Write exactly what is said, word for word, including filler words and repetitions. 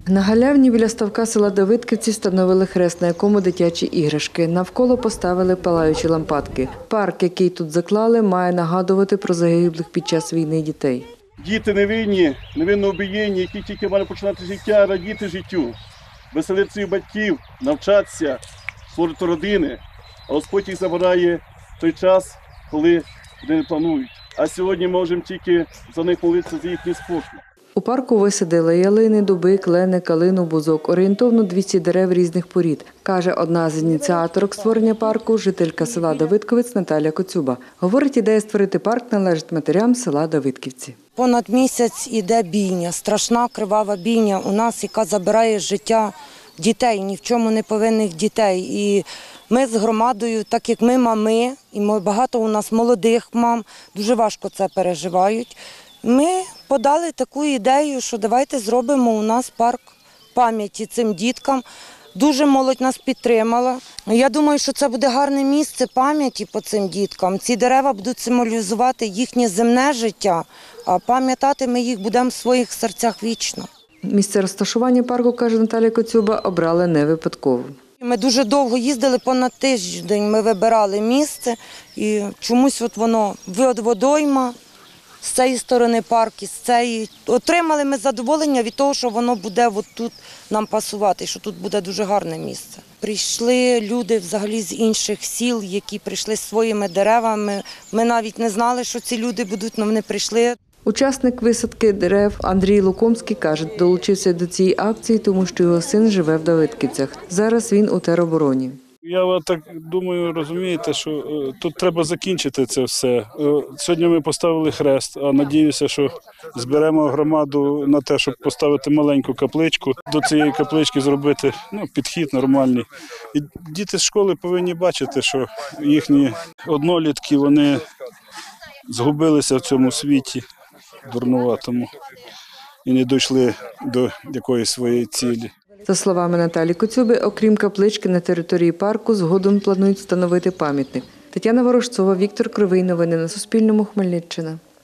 На галявні біля ставка села Давидківці встановили хрест, на якому дитячі іграшки. Навколо поставили палаючі лампадки. Парк, який тут заклали, має нагадувати про загиблих під час війни дітей. Діти невинні, невинно обієнні, які тільки мають починати життя, радіти життю, веселити своїх батьків, навчатися, створити родини. А Господь їх забирає в той час, коли вони не планують. А сьогодні можемо тільки за них молитися, за їхній спокій. У парку висадили ялини, дуби, клени, калину, бузок. Орієнтовно двісті дерев різних порід, каже одна з ініціаторок створення парку, жителька села Давидковець Наталя Коцюба. Говорить, ідея створити парк належить матерям села Давидківці. Понад місяць іде бійня, страшна кривава бійня у нас, яка забирає життя дітей, ні в чому не повинних дітей. І ми з громадою, так як ми мами, і багато у нас молодих мам, дуже важко це переживають. Ми подали таку ідею, що давайте зробимо у нас парк пам'яті цим діткам. Дуже молодь нас підтримала. Я думаю, що це буде гарне місце пам'яті по цим діткам. Ці дерева будуть символізувати їхнє земне життя, а пам'ятати ми їх будемо в своїх серцях вічно. Місце розташування парку, каже Наталя Коцюба, обрали не випадково. Ми дуже довго їздили, понад тиждень ми вибирали місце, і чомусь от воно водойма, з цієї сторони парк, з цієї. Отримали ми задоволення від того, що воно буде от тут нам пасувати, що тут буде дуже гарне місце. Прийшли люди взагалі з інших сіл, які прийшли зі своїми деревами. Ми навіть не знали, що ці люди будуть, але вони прийшли. Учасник висадки дерев Андрій Лукомський, каже, долучився до цієї акції, тому що його син живе в Давидківцях. Зараз він у теробороні. Я так думаю, розумієте, що тут треба закінчити це все. Сьогодні ми поставили хрест, а надіюся, що зберемо громаду на те, щоб поставити маленьку капличку, до цієї каплички зробити ну, підхід нормальний. І діти з школи повинні бачити, що їхні однолітки, вони згубилися в цьому світі дурнуватому і не дійшли до якоїсь своєї цілі. За словами Наталі Коцюби, окрім каплички на території парку, згодом планують встановити пам'ятник. Тетяна Ворожцова, Віктор Кривий. Новини на Суспільному. Хмельниччина.